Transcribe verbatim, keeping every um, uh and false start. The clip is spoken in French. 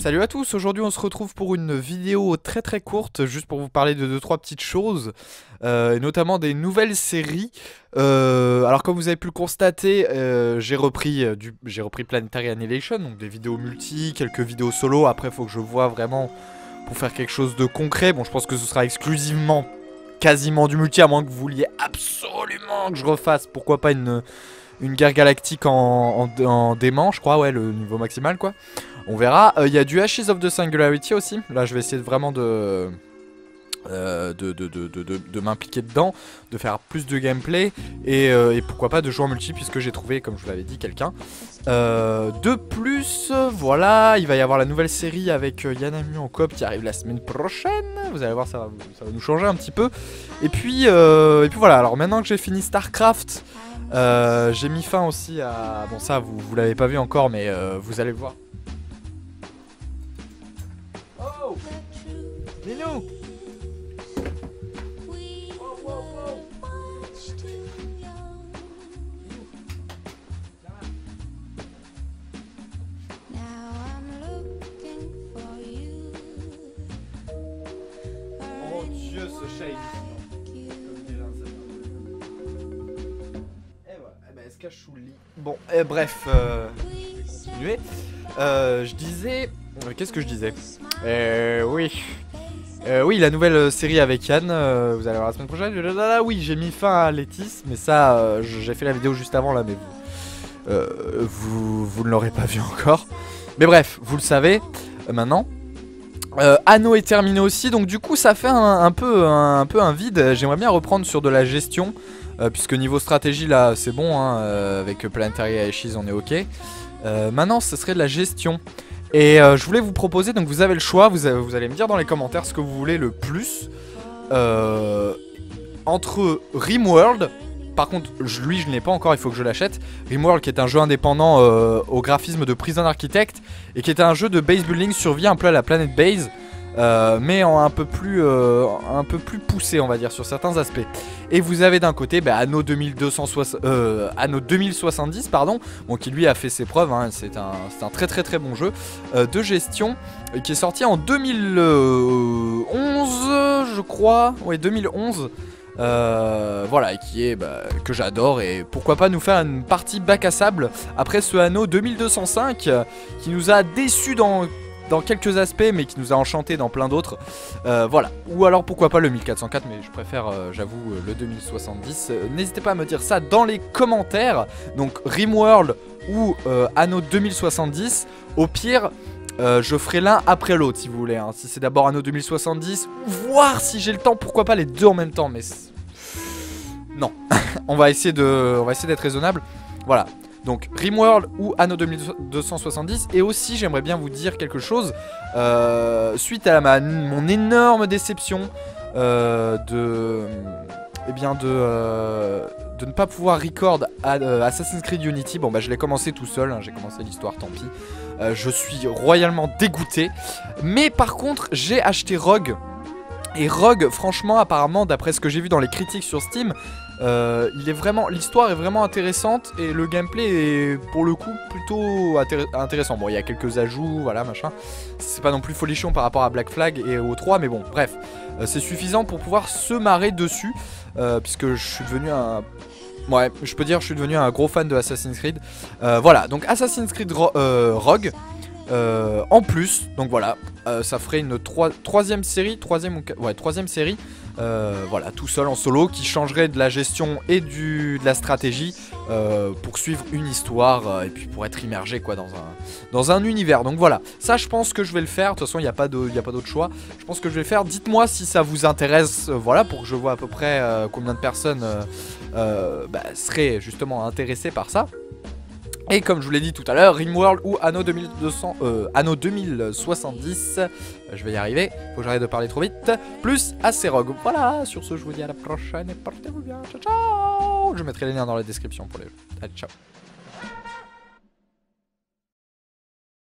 Salut à tous, aujourd'hui on se retrouve pour une vidéo très très courte, juste pour vous parler de deux trois petites choses, euh, et notamment des nouvelles séries. Euh, alors comme vous avez pu le constater, euh, j'ai repris, euh, du, j'ai repris Planetary Annihilation, donc des vidéos multi, quelques vidéos solo. Après il faut que je vois vraiment pour faire quelque chose de concret. Bon, je pense que ce sera exclusivement quasiment du multi, à moins que vous vouliez absolument que je refasse, pourquoi pas une, une guerre galactique en, en, en dément, je crois, ouais, le niveau maximal quoi. On verra. Il euh, y a du Ashes of the Singularity aussi. Là, je vais essayer de vraiment de, euh, de, de, de, de, de, de m'impliquer dedans, de faire plus de gameplay et, euh, et pourquoi pas de jouer en multi puisque j'ai trouvé, comme je vous l'avais dit, quelqu'un. Euh, de plus, voilà, il va y avoir la nouvelle série avec euh, Yanamu en coop qui arrive la semaine prochaine. Vous allez voir, ça va, ça va nous changer un petit peu. Et puis, euh, et puis voilà. Alors maintenant que j'ai fini StarCraft, euh, j'ai mis fin aussi à... Bon, ça, vous, vous l'avez pas vu encore, mais euh, vous allez voir. Oh, Minou. Wow, wow, wow. Oh Dieu, ce chat est Et voilà, eh ben, elle se cache sous le lit. Bon, eh, bref, euh, je vais continuer. Euh, je disais... Euh, Qu'est-ce que je disais Euh, oui. Euh, oui, la nouvelle série avec Yann, euh, vous allez voir la semaine prochaine. Là, oui, j'ai mis fin à Létis, mais ça, euh, j'ai fait la vidéo juste avant là, mais vous, euh, vous, vous ne l'aurez pas vu encore. Mais bref, vous le savez euh, maintenant. Euh, Anno est terminé aussi, donc du coup, ça fait un, un peu, un, un peu un vide. J'aimerais bien reprendre sur de la gestion, euh, puisque niveau stratégie là, c'est bon, hein, euh, avec Planetary et Ashes, on est ok. Euh, maintenant, ce serait de la gestion. Et euh, je voulais vous proposer, donc vous avez le choix, vous, avez, vous allez me dire dans les commentaires ce que vous voulez le plus. Euh, entre Rimworld, par contre je, lui je ne l'ai pas encore, il faut que je l'achète. Rimworld qui est un jeu indépendant euh, au graphisme de Prison Architect, et qui est un jeu de base building survie un peu à la Planet Base. Euh, mais en un peu plus euh, un peu plus poussé, on va dire, sur certains aspects. Et vous avez d'un côté bah, Anno deux mille deux cent soixante, euh, Anno deux mille soixante-dix, pardon, bon, qui lui a fait ses preuves, hein. C'est un, un très très très bon jeu euh, de gestion euh, qui est sorti en deux mille onze, je crois, ouais, deux mille onze. Euh, voilà, et qui est bah, que j'adore, et pourquoi pas nous faire une partie bac à sable après ce Anno deux mille deux cent cinq euh, qui nous a déçus dans dans quelques aspects, mais qui nous a enchanté dans plein d'autres. Euh, voilà. Ou alors pourquoi pas le mille quatre cent quatre, mais je préfère, euh, j'avoue, le deux mille soixante-dix. Euh, N'hésitez pas à me dire ça dans les commentaires. Donc Rimworld ou euh, Anno deux mille soixante-dix. Au pire, euh, je ferai l'un après l'autre si vous voulez. Hein. Si c'est d'abord Anno deux mille soixante-dix, voir si j'ai le temps, pourquoi pas les deux en même temps. Mais non, on va essayer de, on va essayer d'être raisonnable. Voilà. Donc Rimworld ou Anno deux mille deux cent soixante-dix. Et aussi j'aimerais bien vous dire quelque chose euh, suite à ma, mon énorme déception euh, de, eh bien de, euh, de ne pas pouvoir record à, euh, Assassin's Creed Unity. Bon bah je l'ai commencé tout seul, hein, j'ai commencé l'histoire, tant pis. euh, Je suis royalement dégoûté. Mais par contre j'ai acheté Rogue. Et Rogue, franchement, apparemment, d'après ce que j'ai vu dans les critiques sur Steam, euh, il est vraiment, l'histoire est vraiment intéressante et le gameplay est pour le coup plutôt intéressant. Bon, il y a quelques ajouts, voilà, machin. C'est pas non plus folichon par rapport à Black Flag et au trois, mais bon, bref, euh, c'est suffisant pour pouvoir se marrer dessus, euh, puisque je suis devenu un... Ouais, je peux dire que je suis devenu un gros fan de Assassin's Creed. Euh, voilà, donc Assassin's Creed Ro euh, Rogue. Euh, en plus, donc voilà, euh, ça ferait une troi troisième série, troisième ou ouais, troisième série, euh, voilà, tout seul en solo, qui changerait de la gestion et du, de la stratégie euh, pour suivre une histoire euh, et puis pour être immergé quoi dans un, dans un univers. Donc voilà, ça je pense que je vais le faire. De toute façon, il n'y a pas d'autre choix. Je pense que je vais le faire. Dites-moi si ça vous intéresse, euh, voilà, pour que je vois à peu près euh, combien de personnes euh, euh, bah, seraient justement intéressées par ça. Et comme je vous l'ai dit tout à l'heure, Rimworld ou Anno deux mille deux cents, euh, Anno deux mille soixante-dix, euh, je vais y arriver, faut que j'arrête de parler trop vite, plus Rogue. Voilà, sur ce je vous dis à la prochaine et portez-vous bien, ciao ciao. Je mettrai les liens dans la description pour les jeux. Allez, ciao.